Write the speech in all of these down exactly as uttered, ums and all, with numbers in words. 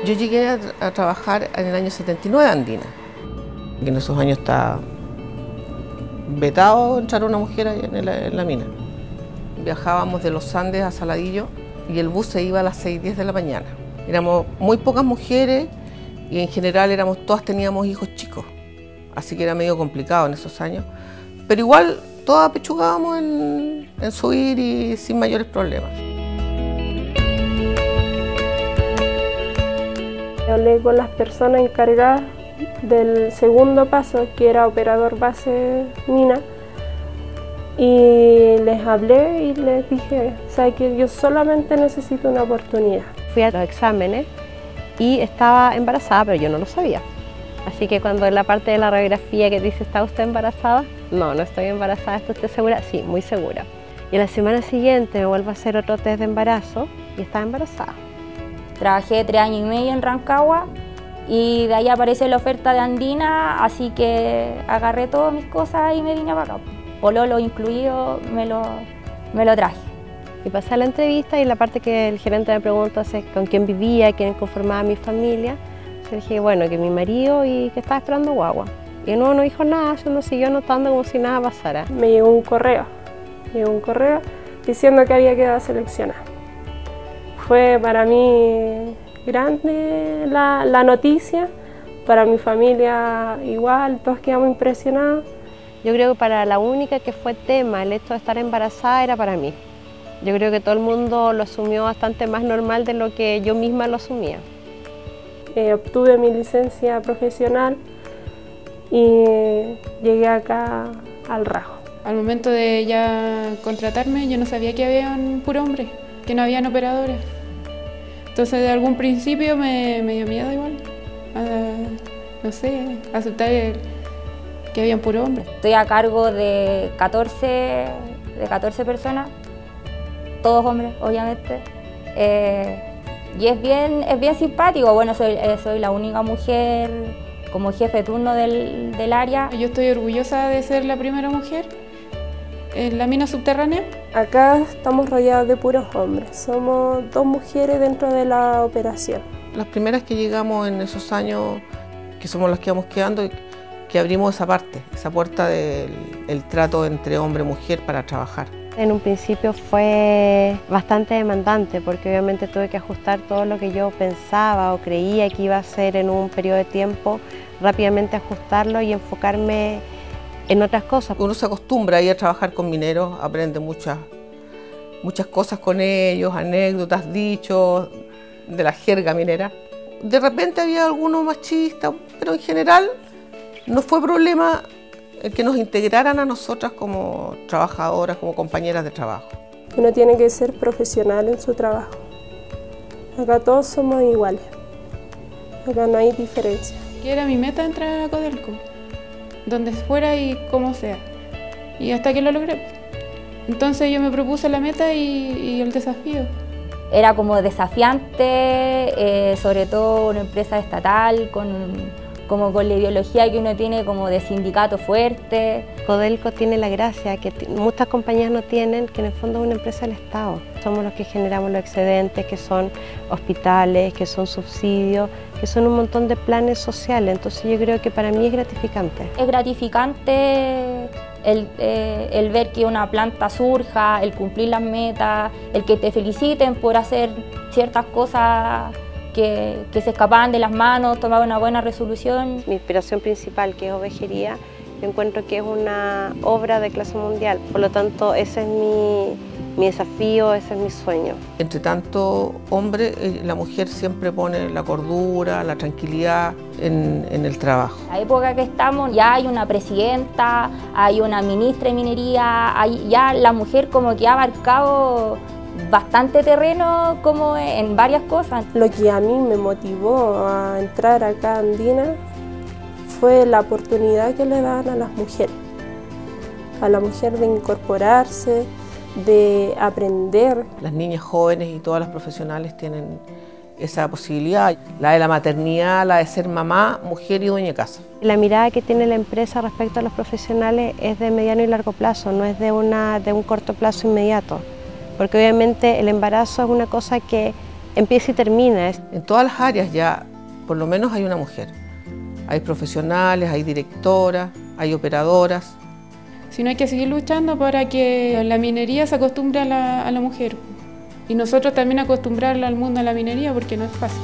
Yo llegué a, a trabajar en el año setenta y nueve a Andina. En esos años está vetado entrar una mujer en la, en la mina. Viajábamos de los Andes a Saladillo y el bus se iba a las seis diez de la mañana. Éramos muy pocas mujeres y en general éramos, todas teníamos hijos chicos, así que era medio complicado en esos años. Pero igual todas apechugábamos en, en subir y sin mayores problemas. Hablé con las personas encargadas del segundo paso, que era operador base mina, y les hablé y les dije, ¿sabes qué? Yo solamente necesito una oportunidad. Fui a los exámenes y estaba embarazada, pero yo no lo sabía. Así que cuando en la parte de la radiografía que dice, ¿está usted embarazada? No, no estoy embarazada, ¿está usted segura? Sí, muy segura. Y la semana siguiente me vuelvo a hacer otro test de embarazo y estaba embarazada. Trabajé tres años y medio en Rancagua y de ahí apareció la oferta de Andina, así que agarré todas mis cosas y me vine para acá. Pololo incluido, me lo, me lo traje. Y pasé a la entrevista y la parte que el gerente me preguntó es con quién vivía, quién conformaba mi familia. Yo dije, bueno, que mi marido y que estaba esperando guagua. Y no, no dijo nada, yo no siguió anotando como si nada pasara. Me llegó un correo, me llegó un correo diciendo que había quedado seleccionada. Fue para mí grande la, la noticia, para mi familia igual, todos quedamos impresionados. Yo creo que para la única que fue tema el hecho de estar embarazada era para mí. Yo creo que todo el mundo lo asumió bastante más normal de lo que yo misma lo asumía. Eh, obtuve mi licencia profesional y llegué acá al Rajo. Al momento de ya contratarme yo no sabía que había un puro hombre, que no habían operadores. Entonces de algún principio me, me dio miedo igual, a, no sé, aceptar el, que había un puro hombre. Estoy a cargo de catorce, de catorce personas, todos hombres obviamente. Eh, y es bien, es bien simpático, bueno, soy, eh, soy la única mujer como jefe de turno del, del área. Yo estoy orgullosa de ser la primera mujer en la mina subterránea. Acá estamos rodeados de puros hombres, somos dos mujeres dentro de la operación. Las primeras que llegamos en esos años, que somos las que vamos quedando, que abrimos esa parte, esa puerta del el trato entre hombre y mujer para trabajar. En un principio fue bastante demandante porque obviamente tuve que ajustar todo lo que yo pensaba o creía que iba a hacer en un periodo de tiempo, rápidamente ajustarlo y enfocarme en otras cosas. Uno se acostumbra a ir a trabajar con mineros, aprende muchas, muchas cosas con ellos, anécdotas, dichos, de la jerga minera. De repente había algunos machistas, pero en general no fue problema el que nos integraran a nosotras como trabajadoras, como compañeras de trabajo. Uno tiene que ser profesional en su trabajo. Acá todos somos iguales, acá no hay diferencia. Que era mi meta entrar a Codelco, donde fuera y como sea, y hasta que lo logré. Entonces yo me propuse la meta y, y el desafío. Era como desafiante, eh, sobre todo una empresa estatal, con, como con la ideología que uno tiene como de sindicato fuerte. Codelco tiene la gracia que muchas compañías no tienen, que en el fondo es una empresa del Estado. Somos los que generamos los excedentes, que son hospitales, que son subsidios, que son un montón de planes sociales. Entonces yo creo que para mí es gratificante. Es gratificante el, eh, el ver que una planta surja, el cumplir las metas, el que te feliciten por hacer ciertas cosas que, que se escapaban de las manos, tomar una buena resolución. Mi inspiración principal, que es ovejería, yo encuentro que es una obra de clase mundial. Por lo tanto, ese es mi, mi desafío, ese es mi sueño. Entre tanto hombre, la mujer siempre pone la cordura, la tranquilidad en, en el trabajo. En la época que estamos ya hay una presidenta, hay una ministra de minería, hay, ya la mujer como que ha abarcado bastante terreno como en varias cosas. Lo que a mí me motivó a entrar acá a Andina fue la oportunidad que le dan a las mujeres, a la mujer de incorporarse, de aprender. Las niñas jóvenes y todas las profesionales tienen esa posibilidad, la de la maternidad, la de ser mamá, mujer y dueña de casa. La mirada que tiene la empresa respecto a los profesionales es de mediano y largo plazo, no es de, una, de un corto plazo inmediato, porque obviamente el embarazo es una cosa que empieza y termina. En todas las áreas ya por lo menos hay una mujer. Hay profesionales, hay directoras, hay operadoras. Si no, hay que seguir luchando para que la minería se acostumbre a la, a la mujer. Y nosotros también acostumbrarla al mundo a la minería, porque no es fácil.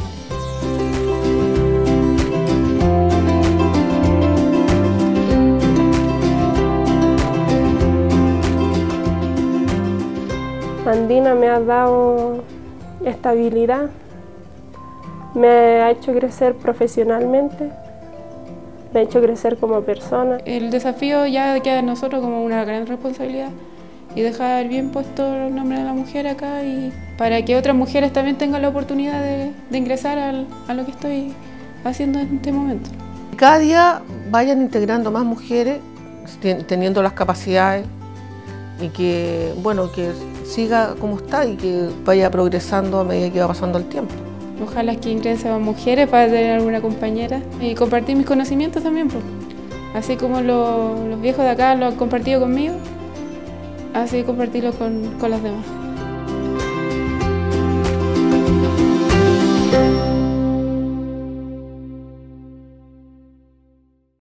Andina me ha dado estabilidad, me ha hecho crecer profesionalmente, me ha hecho crecer como persona. El desafío ya queda a nosotros como una gran responsabilidad y dejar bien puesto el nombre de la mujer acá, y para que otras mujeres también tengan la oportunidad de, de ingresar al, a lo que estoy haciendo en este momento. Cada día vayan integrando más mujeres, teniendo las capacidades, y que, bueno, que siga como está y que vaya progresando a medida que va pasando el tiempo. Ojalá que ingresen más mujeres para tener alguna compañera y compartir mis conocimientos también, pues. Así como lo, los viejos de acá lo han compartido conmigo, así compartirlo con, con los demás.